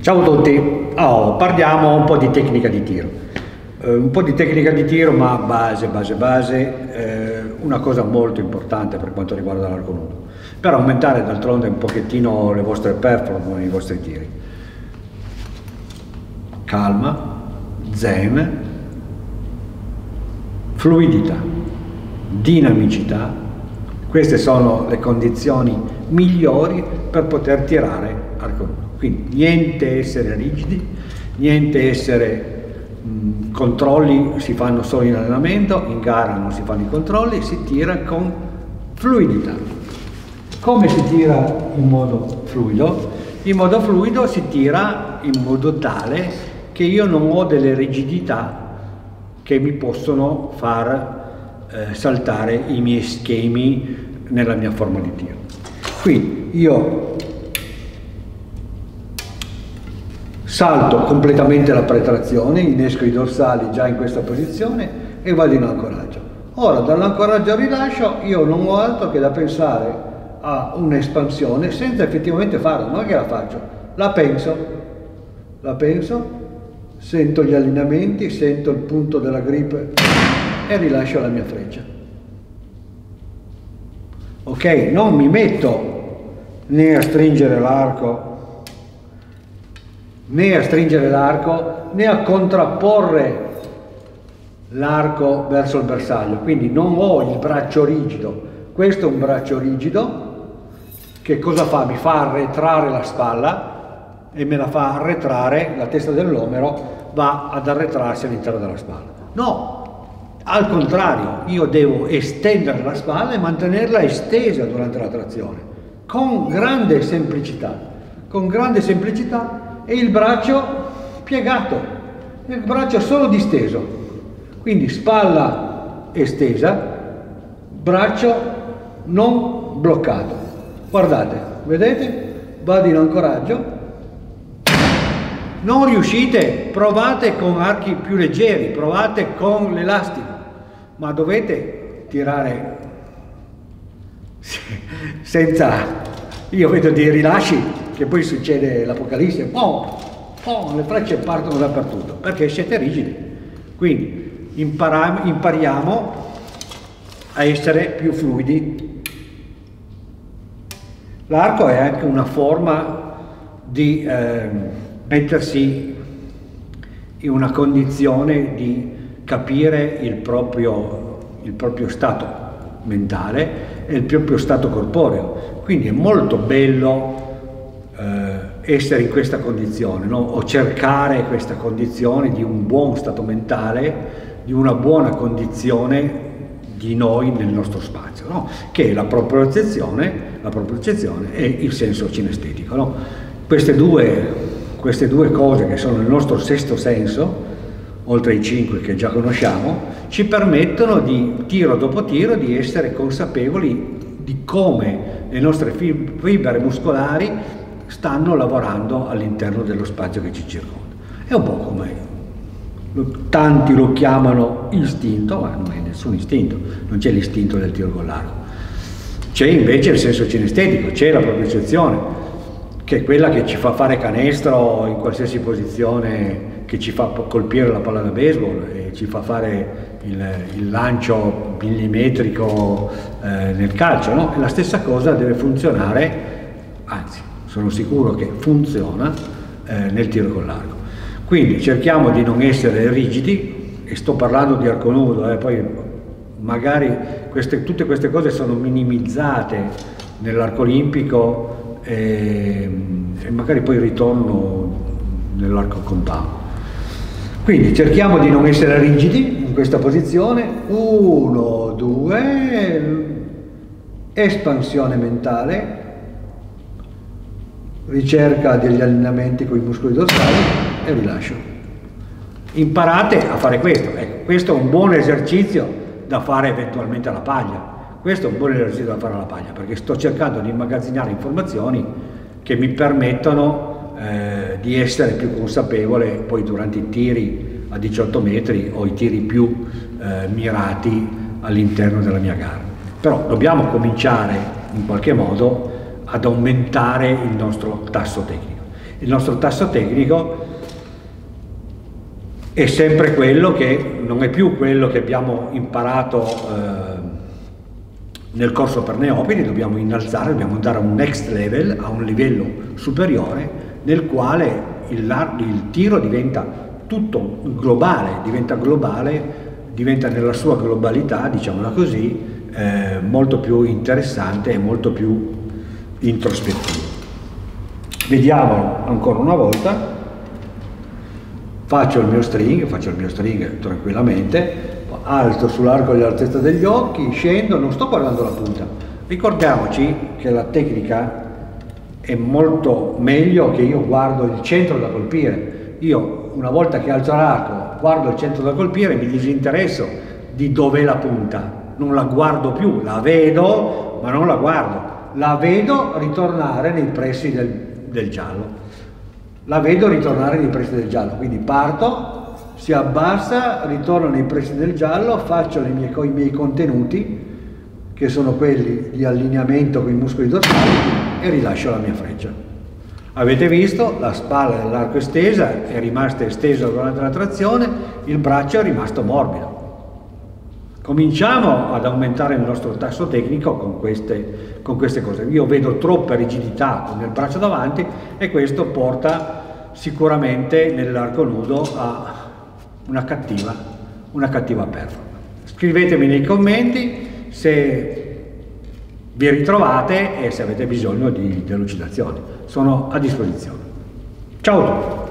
Ciao a tutti, parliamo un po' di tecnica di tiro. Ma base, una cosa molto importante per quanto riguarda l'arco nudo, per aumentare d'altronde un pochettino le vostre performance, i vostri tiri. Calma, zen, fluidità, dinamicità, queste sono le condizioni migliori per poter tirare arco nudo. Quindi niente essere rigidi, niente essere controlli si fanno solo in allenamento, in gara non si fanno i controlli, si tira con fluidità. Come si tira in modo fluido? In modo fluido si tira in modo tale che io non ho delle rigidità che mi possono far saltare i miei schemi nella mia forma di tiro. Quindi io salto completamente la pretrazione, innesco i dorsali già in questa posizione e vado in ancoraggio. Ora dall'ancoraggio al rilascio io non ho altro che da pensare a un'espansione senza effettivamente farla, non è che la faccio, la penso, sento gli allineamenti, sento il punto della grip e rilascio la mia freccia. Ok, non mi metto né a stringere l'arco né a contrapporre l'arco verso il bersaglio, quindi non ho il braccio rigido. Questo è un braccio rigido che cosa fa? Mi fa arretrare la spalla e me la fa arretrare, la testa dell'omero va ad arretrarsi all'interno della spalla. No, al contrario, io devo estendere la spalla e mantenerla estesa durante la trazione, con grande semplicità, e il braccio piegato, il braccio solo disteso, quindi spalla estesa, braccio non bloccato. Guardate, vedete? Vado in ancoraggio. Non riuscite, provate con archi più leggeri, provate con l'elastico, ma dovete tirare senza... Io vedo dei rilasci che poi succede l'apocalisse, le frecce partono dappertutto, perché siete rigidi. Quindi impariamo a essere più fluidi. L'arco è anche una forma di mettersi in una condizione di capire il proprio stato mentale e il proprio stato corporeo. Quindi è molto bello essere in questa condizione, no? O cercare questa condizione di un buon stato mentale, di una buona condizione di noi nel nostro spazio, no? Che è la propriocezione e il senso cinestetico, no? Queste due cose che sono il nostro sesto senso, oltre ai 5 che già conosciamo, ci permettono di tiro dopo tiro di essere consapevoli di come le nostre fibre muscolari stanno lavorando all'interno dello spazio che ci circonda. È un po' come tanti lo chiamano istinto, ma non è nessun istinto, non c'è l'istinto del tiro con l'arco. C'è invece il senso cinestetico, c'è la propriocezione, che è quella che ci fa fare canestro in qualsiasi posizione, che ci fa colpire la palla da baseball e ci fa fare il lancio millimetrico nel calcio, no? E la stessa cosa deve funzionare, anzi sono sicuro che funziona nel tiro con l'arco. Quindi cerchiamo di non essere rigidi, e sto parlando di arco nudo, poi magari tutte queste cose sono minimizzate nell'arco olimpico e magari poi ritorno nell'arco compound. Quindi cerchiamo di non essere rigidi in questa posizione. 1, 2, espansione mentale, ricerca degli allineamenti con i muscoli dorsali e rilascio. Imparate a fare questo. Ecco, questo è un buon esercizio da fare eventualmente alla paglia. Questo è un buon esercizio da fare alla paglia, perché sto cercando di immagazzinare informazioni che mi permettono di essere più consapevole poi durante i tiri a 18 metri o i tiri più mirati all'interno della mia gara. Però dobbiamo cominciare in qualche modo ad aumentare il nostro tasso tecnico. Il nostro tasso tecnico è sempre quello che non è più quello che abbiamo imparato nel corso per neofiti, dobbiamo innalzare, dobbiamo andare a un next level, a un livello superiore, nel quale il tiro diventa tutto globale, diventa nella sua globalità, diciamola così, molto più interessante e molto più introspettivo. Vediamo ancora una volta, faccio il mio string tranquillamente, alto sull'arco dell'altezza degli occhi, scendo, non sto guardando la punta. Ricordiamoci che la tecnica è molto meglio che io guardo il centro da colpire. Io una volta che alzo l'arco, guardo il centro da colpire, mi disinteresso di dov'è la punta, non la guardo più, la vedo ma non la guardo, la vedo ritornare nei pressi del giallo. La vedo ritornare nei pressi del giallo, quindi parto, si abbassa, ritorno nei pressi del giallo, faccio i miei contenuti, che sono quelli di allineamento con i muscoli dorsali, e rilascio la mia freccia. Avete visto, la spalla dell'arco estesa è rimasta estesa durante la trazione, il braccio è rimasto morbido. Cominciamo ad aumentare il nostro tasso tecnico con queste cose. Io vedo troppa rigidità con il braccio davanti e questo porta sicuramente nell'arco nudo a una cattiva performance. Scrivetemi nei commenti se vi ritrovate e se avete bisogno di delucidazioni. Sono a disposizione. Ciao a tutti!